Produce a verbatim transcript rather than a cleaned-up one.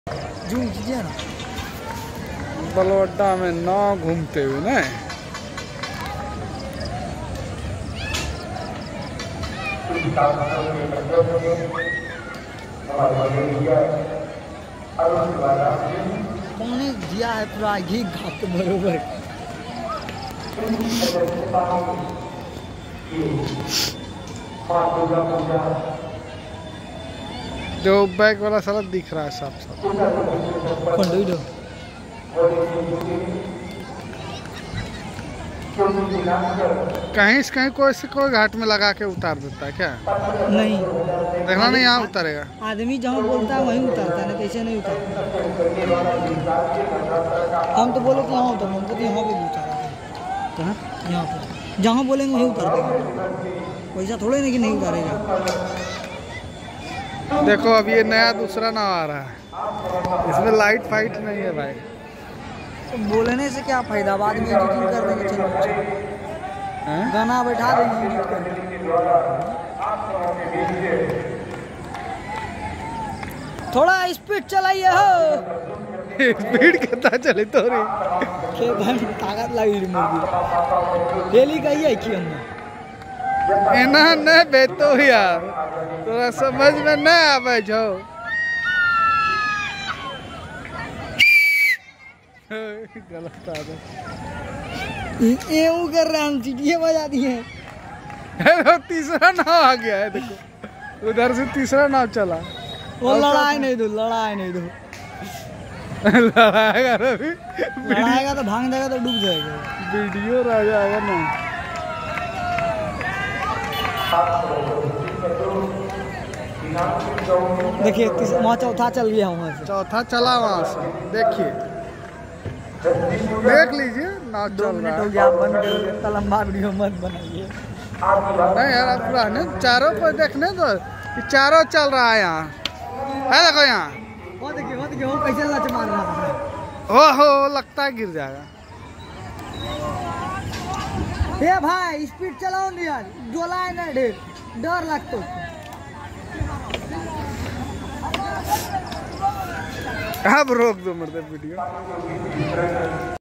Zoom कीजिए ना। बलवड्डा में ना घूमते हुए ना कौन दिया है पूरा घी घाट बरोबर। जो बैग वाला साला दिख रहा है साफ साफ। कहीं से कहीं कोई से कोई घाट में लगा के उतार देता है क्या? नहीं देखना नहीं यहाँ उतारेगा। आदमी जहाँ बोलता है वहीं उतारता है, नहीं ऐसे नहीं उतारता। हम तो बोले कि यहाँ उतर, हमको तो यहाँ पे भी उतारा कहाँ यहाँ पे जहाँ बोलेंगे वहीं उतार देगा। वैसा थोड़े नहीं कि नहीं उतारेगा। देखो अब ये नया दूसरा नाव आ रहा है, इसमें लाइट फाइट नहीं है भाई। तो बोलने से क्या फायदा, बाद में एडिटिंग कर देंगे। चलो गाना बैठा देंगे एडिट कर। थोड़ा स्पीड चलाइए हो। स्पीड कितना चले तो रे ताकत लगी मुर्गी डेली कही है कि हमने एना न बेतो यार तोरा समझ में न आवे जो। गलत आदत एऊ कर रहे हम सीटियाँ बजा दिए। तीसरा नाव आ गया है, देखो उधर से तीसरा नाव चला। वो लड़ाई नहीं दो, लड़ाई नहीं दो। लड़ाएगा रवि, लड़ाएगा तो भाग जाएगा तो डूब जाएगा। वीडियो रह जाएगा ना। देखिए वहाँ चौथा चल गया, वहाँ से चौथा चला वहाँ से। देखिए देख लीजिए नाव चल रहा हो है। गया, बंद कर दिया। इतना लंबा वीडियो मत बनाइए। नहीं यार अब पूरा है चारों पर देखने दो कि चारों चल रहा है यहाँ है। देखो यहाँ वो देखिए वो देखिए वो कैसे लच मार रहा है। हो हो लगता है गिर जाएगा। ए भाई स्पीड चलाओ नहीं यार, डोला है ना ढेर, डर लगता है। अब रोक दो मर्द वीडियो।